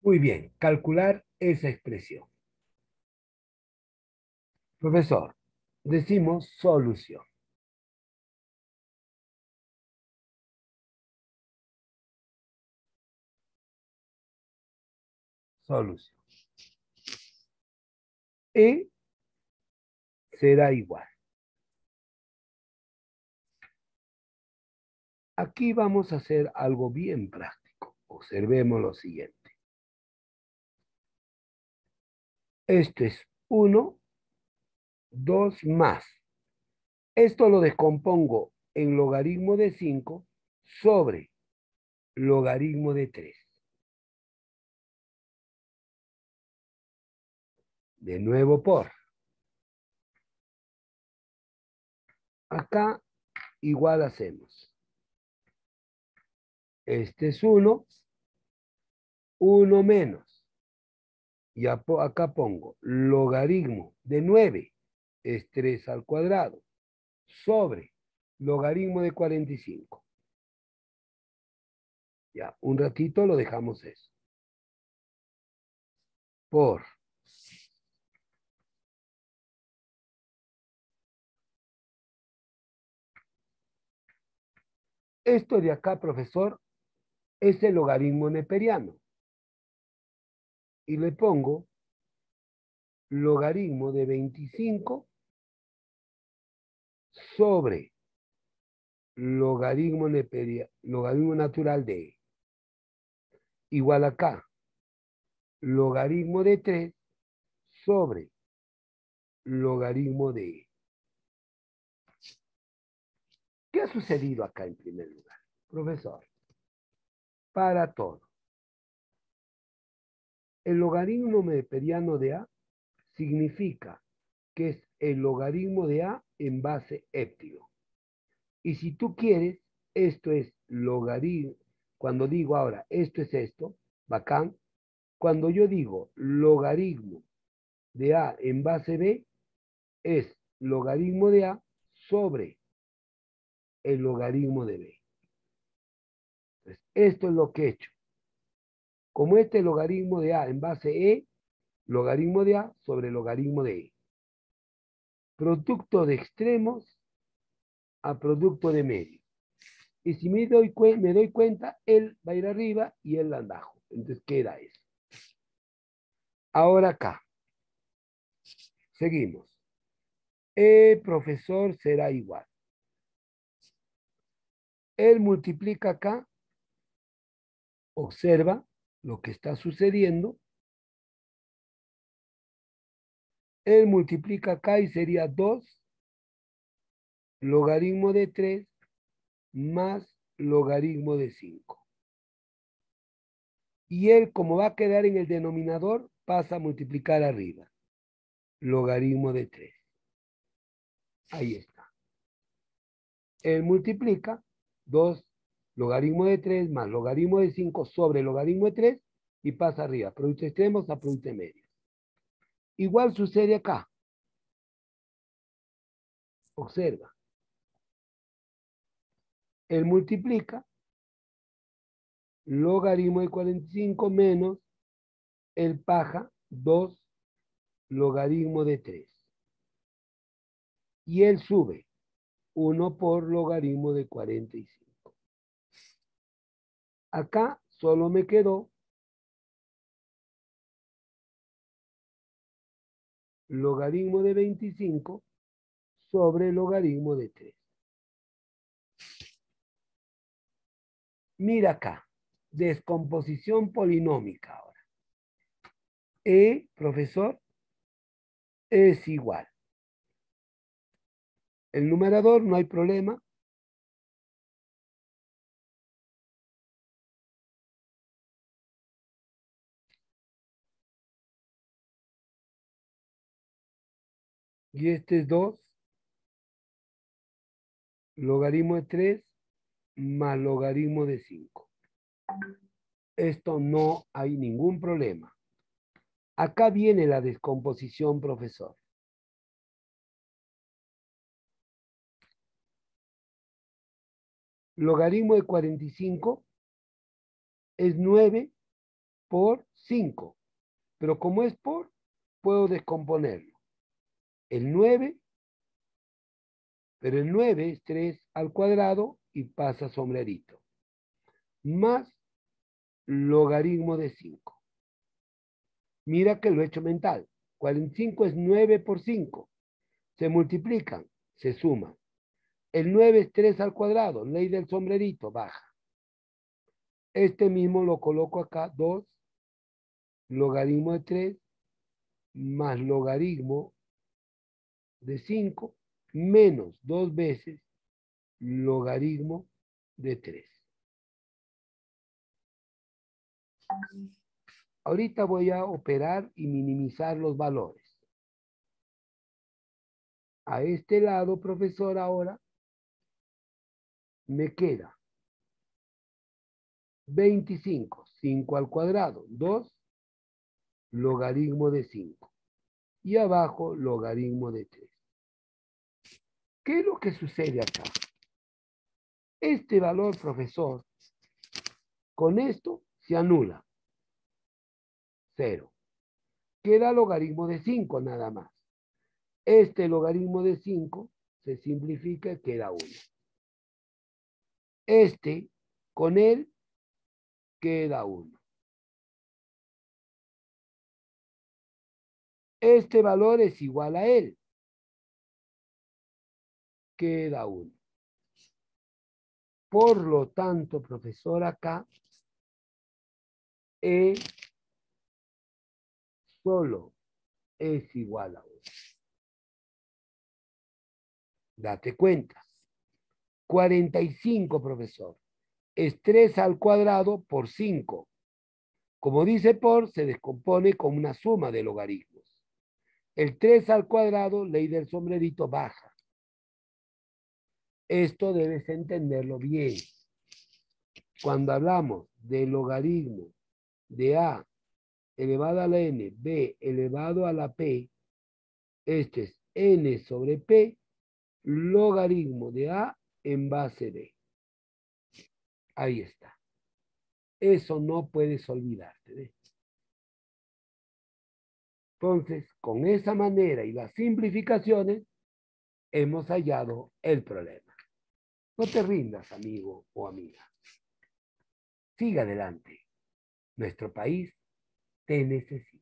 Muy bien, calcular esa expresión. Profesor, decimos solución. Solución. E será igual. Aquí vamos a hacer algo bien práctico. Observemos lo siguiente. Esto es 1, 2 más. Esto lo descompongo en logaritmo de 5 sobre logaritmo de 3. De nuevo por. Acá igual hacemos. Este es 1, 1 menos. Y acá pongo logaritmo de 9 es 3 al cuadrado sobre logaritmo de 45. Ya, un ratito lo dejamos eso. Por. Esto de acá, profesor, es el logaritmo neperiano. Y le pongo logaritmo de 25 sobre logaritmo natural de e. Igual acá, logaritmo de 3 sobre logaritmo de e. ¿Qué ha sucedido acá en primer lugar? Profesor, para todo. El logaritmo neperiano de a significa que es el logaritmo de a en base épsilon. Y si tú quieres, esto es logaritmo. Cuando digo ahora, esto es esto, bacán. Cuando yo digo logaritmo de a en base b, es logaritmo de a sobre el logaritmo de b. Entonces, esto es lo que he hecho. Como este logaritmo de a en base e, logaritmo de a sobre logaritmo de e. Producto de extremos a producto de medio. Y si me doy cuenta, él va a ir arriba y él abajo. Entonces queda eso. Ahora acá, seguimos. El profesor será igual. Él multiplica acá, observa lo que está sucediendo. Él multiplica acá y sería 2 logaritmo de 3 más logaritmo de 5. Y él, como va a quedar en el denominador, pasa a multiplicar arriba. Logaritmo de 3. Ahí está. Él multiplica 2 logaritmo de 3 más logaritmo de 5 sobre logaritmo de 3 y pasa arriba. Producto extremos a producto medio. Igual sucede acá. Observa. Él multiplica logaritmo de 45 menos el paja 2 logaritmo de 3. Y él sube 1 por logaritmo de 45. Acá solo me quedó logaritmo de 25 sobre logaritmo de 3. Mira acá, descomposición polinómica ahora. E, profesor, es igual. El numerador no hay problema. Y este es 2 logaritmo de 3 más logaritmo de 5. Esto no hay ningún problema. Acá viene la descomposición, profesor. Logaritmo de 45 es 9 por 5. Pero como es por, puedo descomponerlo. El 9, pero el 9 es 3 al cuadrado y pasa sombrerito. Más logaritmo de 5. Mira que lo he hecho mental. 45 es 9 por 5. Se multiplican, se suman. El 9 es 3 al cuadrado, ley del sombrerito, baja. Este mismo lo coloco acá, 2, logaritmo de 3, más logaritmo de 5, menos 2 veces logaritmo de 3. Ahorita voy a operar y minimizar los valores. A este lado, profesor, ahora me queda 25, 5 al cuadrado, 2, logaritmo de 5. Y abajo, logaritmo de 3. ¿Qué es lo que sucede acá? Este valor, profesor, con esto se anula. 0. Queda logaritmo de 5 nada más. Este logaritmo de 5 se simplifica y queda 1. Este, con él, queda 1. Este valor es igual a él. Queda 1. Por lo tanto, profesor, acá, E solo es igual a 1. Date cuenta. 45, profesor, es 3 al cuadrado por 5. Como dice por, se descompone como una suma de logaritmos. El 3 al cuadrado, ley del sombrerito, baja. Esto debes entenderlo bien. Cuando hablamos de logaritmo de A elevado a la N, B elevado a la P, este es N sobre P, logaritmo de A en base B. Ahí está. Eso no puedes olvidarte. ¿Ves? Entonces, con esa manera y las simplificaciones, hemos hallado el problema. No te rindas, amigo o amiga. Siga adelante. Nuestro país te necesita.